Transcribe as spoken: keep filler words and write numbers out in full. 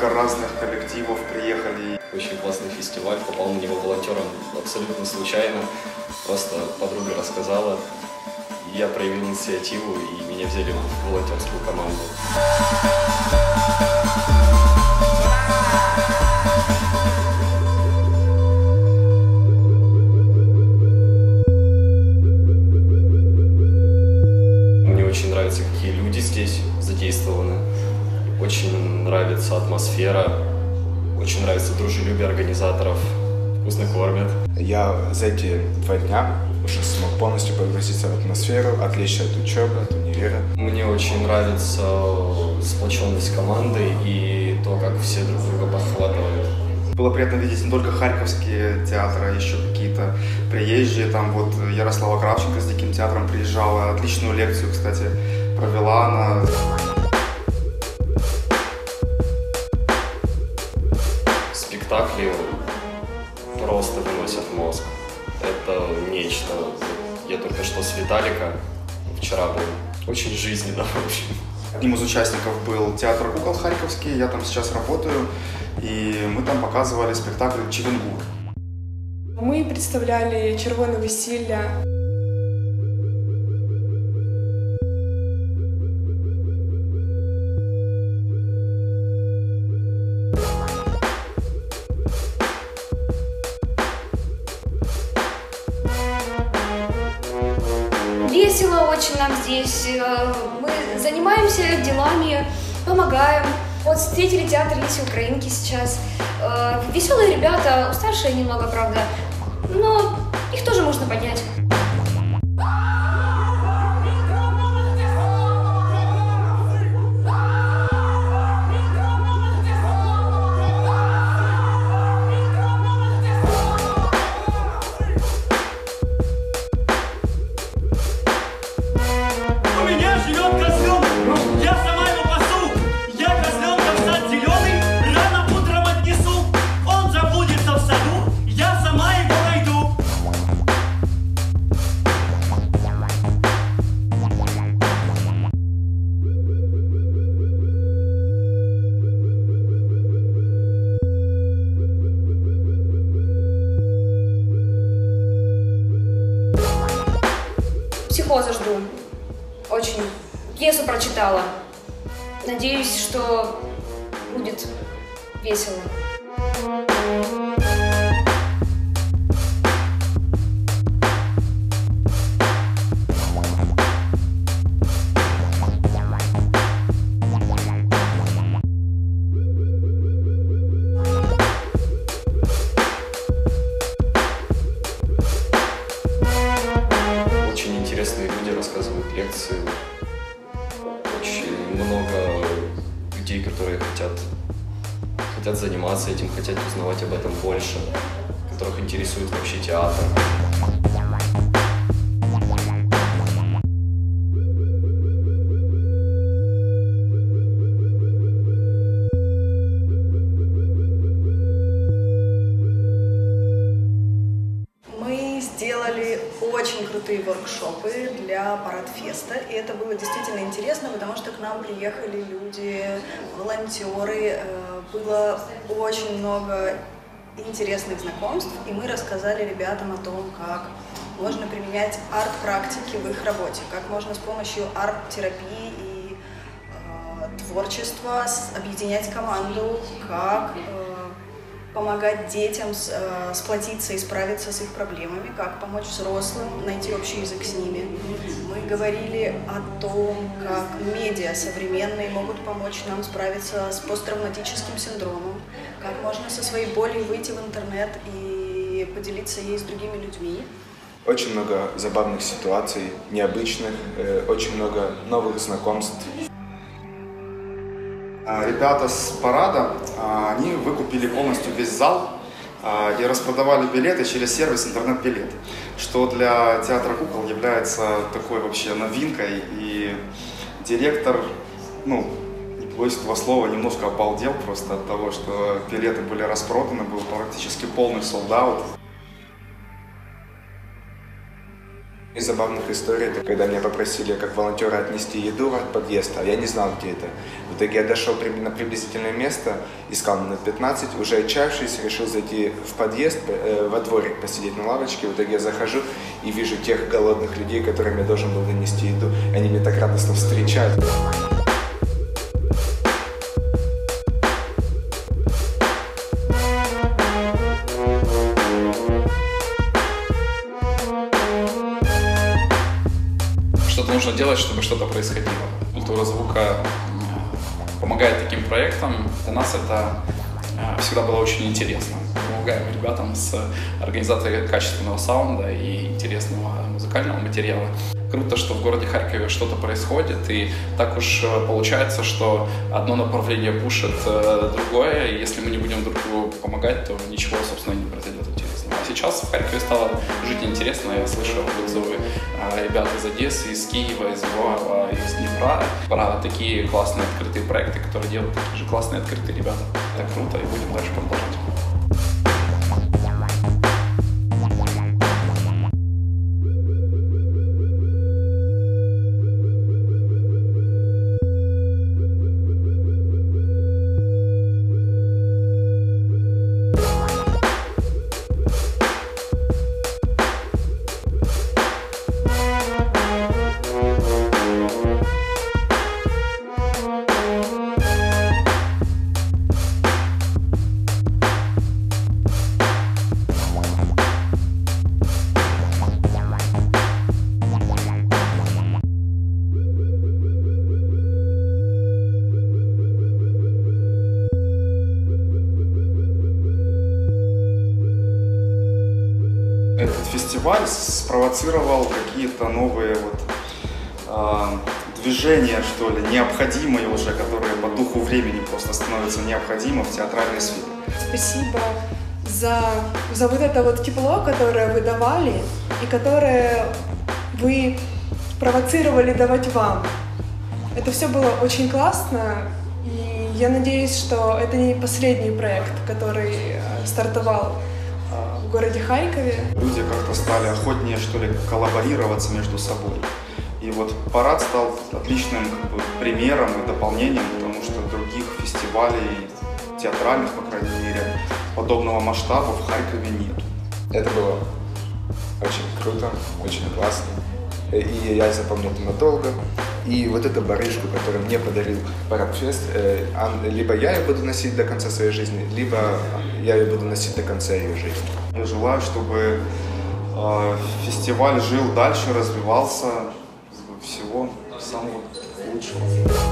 столько разных коллективов приехали. Очень классный фестиваль, попал на него волонтером абсолютно случайно. Просто подруга рассказала, я проявил инициативу, и меня взяли в волонтерскую команду. Мне очень нравится, какие люди здесь задействованы. Очень нравится атмосфера, очень нравится дружелюбие организаторов, вкусно кормят. Я за эти два дня уже смог полностью погрузиться в атмосферу, отличие от учебы, от универа. Мне очень нравится сплоченность команды и то, как все друг друга подхватывают. Было приятно видеть не только харьковские театры, а еще какие-то приезжие. Там вот Ярослава Кравченко с Диким театром приезжала. Отличную лекцию, кстати, провела она. Спектакли просто выносят мозг. Это нечто. Я только что с Виталика вчера был. Очень жизненно, в общем. Одним из участников был театр кукол харьковский, я там сейчас работаю, и мы там показывали спектакль «Чевенгур». Мы представляли «Червоне весілля». Весело очень нам здесь, мы занимаемся делами, помогаем. Вот встретили театр «Лиси Украинки» сейчас. Веселые ребята, уставшие немного, правда, но их тоже можно понять. Психоза жду. Очень. Пьесу прочитала. Надеюсь, что будет весело. Интересные люди рассказывают лекции. Очень много людей, которые хотят, хотят заниматься этим, хотят узнавать об этом больше, которых интересует вообще театр. Сделали очень крутые воркшопы для Парадфеста, и это было действительно интересно, потому что к нам приехали люди, волонтеры, было очень много интересных знакомств, и мы рассказали ребятам о том, как можно применять арт-практики в их работе, как можно с помощью арт-терапии и э, творчества объединять команду, как э, помогать детям э, сплотиться и справиться с их проблемами, как помочь взрослым найти общий язык с ними. Мы говорили о том, как медиа современные могут помочь нам справиться с посттравматическим синдромом, как можно со своей болью выйти в интернет и поделиться ей с другими людьми. Очень много забавных ситуаций, необычных, э, очень много новых знакомств. Ребята с парада, они выкупили полностью весь зал и распродавали билеты через сервис интернет-билет, что для театра кукол является такой вообще новинкой. И директор, ну, не побоюсь этого слова, немножко обалдел просто от того, что билеты были распроданы, был практически полный солд-аут. Из забавных историй, это когда меня попросили как волонтера отнести еду от подъезда, а я не знал, где это. В итоге я дошел на приблизительное место, искал минут пятнадцать, уже отчаявшись, решил зайти в подъезд, э, во дворик, посидеть на лавочке. В итоге я захожу и вижу тех голодных людей, которым я должен был донести еду. Они меня так радостно встречают. Что-то нужно делать, чтобы что-то происходило. Культура звука помогает таким проектам. Для нас это всегда было очень интересно. Помогаем ребятам с организацией качественного саунда и интересного музыкального материала. Круто, что в городе Харькове что-то происходит, и так уж получается, что одно направление пушит другое, и если мы не будем друг другу помогать, то ничего, собственно, не произойдет интересного. А сейчас в Харькове стало жить интересно. Я слышал отзывы ребят из Одессы, из Киева, из Львова, из Днепра про такие классные открытые проекты, которые делают такие же классные открытые ребята. Это круто, и будем дальше продолжать. Этот фестиваль спровоцировал какие-то новые вот, э, движения, что ли, необходимые уже, которые по духу времени просто становятся необходимы в театральной сфере. Спасибо за, за вот это вот тепло, которое вы давали и которое вы провоцировали давать вам. Это все было очень классно, и я надеюсь, что это не последний проект, который стартовал в городе Харькове. Люди как-то стали охотнее, что ли, коллаборироваться между собой. И вот парад стал отличным как бы, примером и дополнением, потому что других фестивалей, театральных, по крайней мере, подобного масштаба в Харькове нет. Это было очень круто, очень классно. И я запомнил это надолго. И вот эту барышку, которую мне подарил Парадфест, либо я ее буду носить до конца своей жизни, либо я ее буду носить до конца ее жизни. Я желаю, чтобы э, фестиваль жил дальше, развивался. Всего самого лучшего.